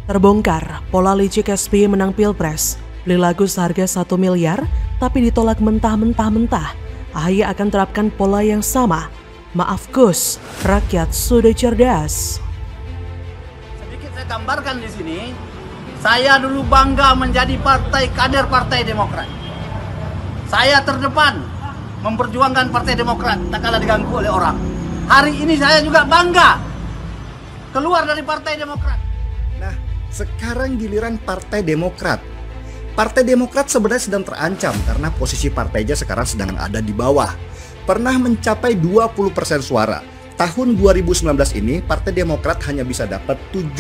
Terbongkar, pola licik SBY menang Pilpres. Beli lagu seharga 1 miliar, tapi ditolak mentah-mentah. AHY akan terapkan pola yang sama. Maaf Gus, rakyat sudah cerdas. Sedikit saya gambarkan di sini. Saya dulu bangga menjadi kader Partai Demokrat. Saya terdepan memperjuangkan Partai Demokrat tak kalah diganggu oleh orang. Hari ini saya juga bangga keluar dari Partai Demokrat. Nah, sekarang giliran Partai Demokrat. Partai Demokrat sebenarnya sedang terancam karena posisi partainya sekarang sedang ada di bawah. Pernah mencapai 20% suara. Tahun 2019 ini Partai Demokrat hanya bisa dapat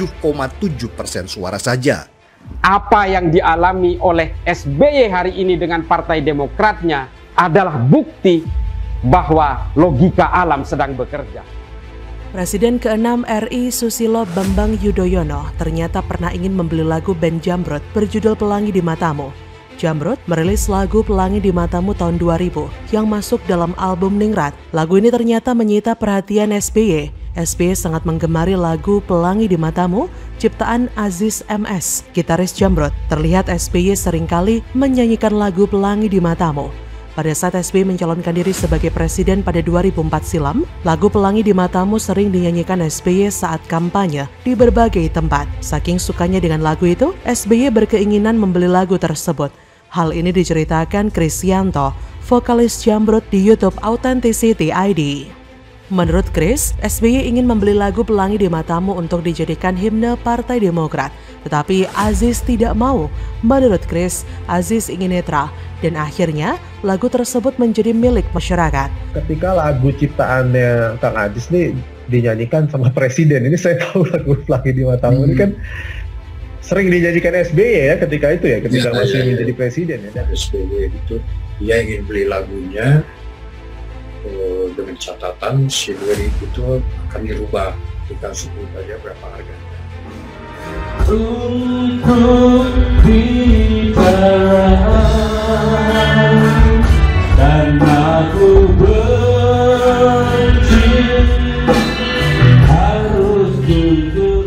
7,7% suara saja. Apa yang dialami oleh SBY hari ini dengan Partai Demokratnya adalah bukti bahwa logika alam sedang bekerja. Presiden ke-6 RI Susilo Bambang Yudhoyono ternyata pernah ingin membeli lagu band Jamrud berjudul Pelangi di Matamu. Jamrud merilis lagu Pelangi di Matamu tahun 2000 yang masuk dalam album Ningrat. Lagu ini ternyata menyita perhatian SBY. SBY sangat menggemari lagu Pelangi di Matamu ciptaan Aziz MS, gitaris Jamrud. Terlihat SBY seringkali menyanyikan lagu Pelangi di Matamu. Pada saat SBY mencalonkan diri sebagai presiden pada 2004 silam, lagu Pelangi di Matamu sering dinyanyikan SBY saat kampanye di berbagai tempat. Saking sukanya dengan lagu itu, SBY berkeinginan membeli lagu tersebut. Hal ini diceritakan Krisyanto, vokalis Jamrud di YouTube Authenticity ID. Menurut Kris, SBY ingin membeli lagu Pelangi di Matamu untuk dijadikan himne Partai Demokrat. Tetapi Aziz tidak mau. Menurut Kris, Aziz ingin netral. Dan akhirnya lagu tersebut menjadi milik masyarakat. Ketika lagu ciptaannya Kang Aziz nih dinyanyikan sama presiden, ini saya tahu lagu Pelangi di Matamu ini kan sering dinyanyikan SBY ya ketika itu ya, ketika masih menjadi presiden ya. SBY itu dia ingin beli lagunya dengan catatan si lirik itu akan dirubah, dikasih aja berapa harganya. Untuk bicara dan aku benci harus jujur.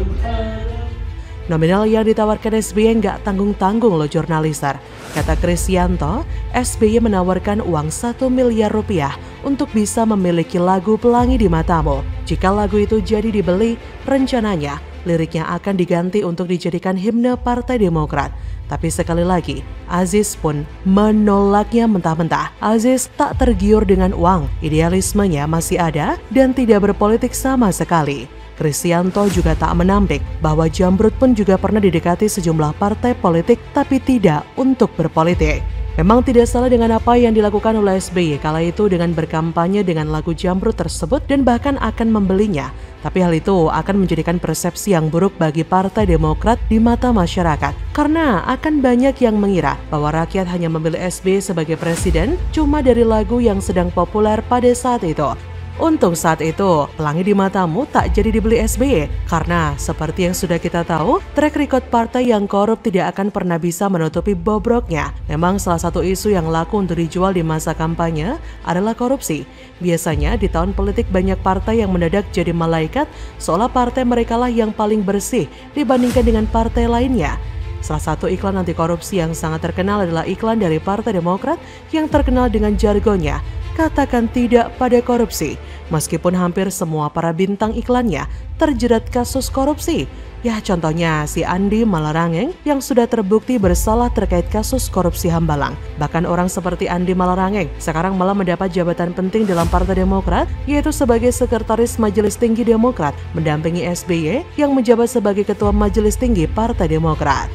Nominal yang ditawarkan SBY nggak tanggung-tanggung loh jurnalister. Kata Krisyanto, SBY menawarkan uang 1 miliar rupiah untuk bisa memiliki lagu Pelangi di Matamu. Jika lagu itu jadi dibeli, rencananya liriknya akan diganti untuk dijadikan himne Partai Demokrat. Tapi sekali lagi, Aziz pun menolaknya mentah-mentah. Aziz tak tergiur dengan uang, idealismenya masih ada dan tidak berpolitik sama sekali. Krisyanto juga tak menampik bahwa Jamrud pun juga pernah didekati sejumlah partai politik tapi tidak untuk berpolitik. Memang tidak salah dengan apa yang dilakukan oleh SBY kala itu dengan berkampanye dengan lagu Jamrud tersebut dan bahkan akan membelinya. Tapi hal itu akan menjadikan persepsi yang buruk bagi Partai Demokrat di mata masyarakat. Karena akan banyak yang mengira bahwa rakyat hanya memilih SBY sebagai presiden cuma dari lagu yang sedang populer pada saat itu. Untung saat itu, Pelangi di Matamu tak jadi dibeli SBY karena seperti yang sudah kita tahu, track record partai yang korup tidak akan pernah bisa menutupi bobroknya. Memang salah satu isu yang laku untuk dijual di masa kampanye adalah korupsi. Biasanya di tahun politik banyak partai yang mendadak jadi malaikat seolah partai merekalah yang paling bersih dibandingkan dengan partai lainnya. Salah satu iklan anti korupsi yang sangat terkenal adalah iklan dari Partai Demokrat yang terkenal dengan jargonnya, katakan tidak pada korupsi. Meskipun hampir semua para bintang iklannya terjerat kasus korupsi. Ya contohnya si Andi Malarangeng yang sudah terbukti bersalah terkait kasus korupsi Hambalang. Bahkan orang seperti Andi Malarangeng sekarang malah mendapat jabatan penting dalam Partai Demokrat, yaitu sebagai Sekretaris Majelis Tinggi Demokrat, mendampingi SBY yang menjabat sebagai Ketua Majelis Tinggi Partai Demokrat.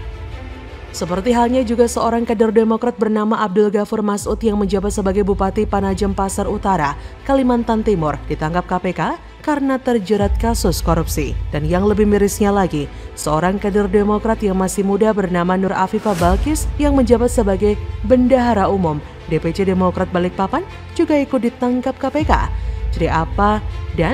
Seperti halnya juga seorang kader Demokrat bernama Abdul Ghafur Masud yang menjabat sebagai Bupati Panajam Pasar Utara, Kalimantan Timur, ditangkap KPK karena terjerat kasus korupsi. Dan yang lebih mirisnya lagi, seorang kader Demokrat yang masih muda bernama Nur Afifah Balkis yang menjabat sebagai Bendahara Umum DPC Demokrat Balikpapan juga ikut ditangkap KPK. Jadi apa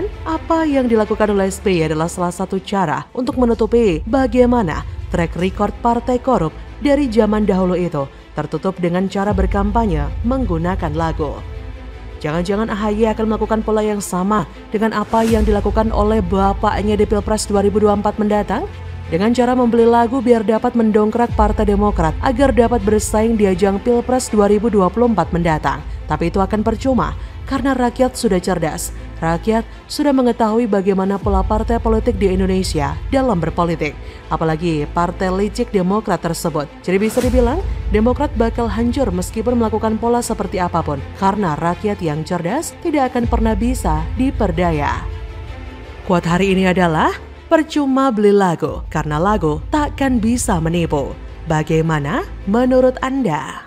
yang dilakukan oleh SBY adalah salah satu cara untuk menutupi bagaimana track record partai korup dari zaman dahulu itu tertutup dengan cara berkampanye menggunakan lagu. Jangan-jangan AHY akan melakukan pola yang sama dengan apa yang dilakukan oleh bapaknya di Pilpres 2024 mendatang? dengan cara membeli lagu biar dapat mendongkrak Partai Demokrat agar dapat bersaing di ajang Pilpres 2024 mendatang. Tapi itu akan percuma karena rakyat sudah cerdas. Rakyat sudah mengetahui bagaimana pola partai politik di Indonesia dalam berpolitik. Apalagi partai licik Demokrat tersebut. Jadi bisa dibilang Demokrat bakal hancur meskipun melakukan pola seperti apapun. Karena rakyat yang cerdas tidak akan pernah bisa diperdaya. Quote hari ini adalah, percuma beli lagu karena lagu takkan bisa menipu. Bagaimana menurut Anda?